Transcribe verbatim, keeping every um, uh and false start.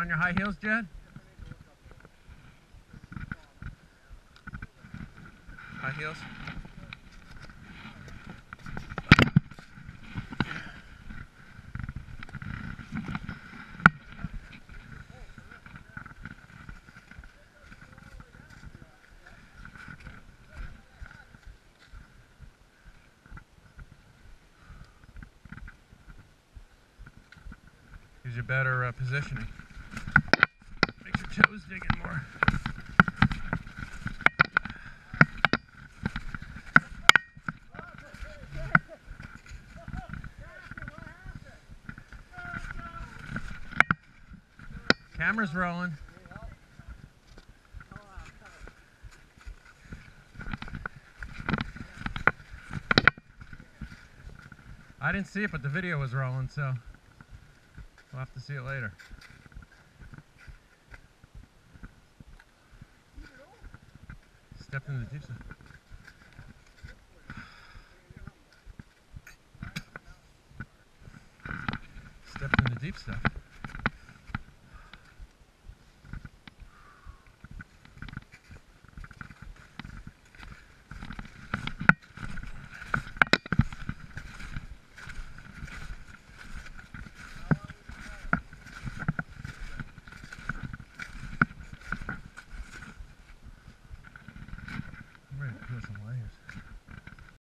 your high heels, Jed? High heels? Gives you better uh, positioning. Makes your toes dig in more. Camera's rolling. I didn't see it, but the video was rolling, so we'll have to see it later. Stepped in the deep stuff. Stepped in the deep stuff.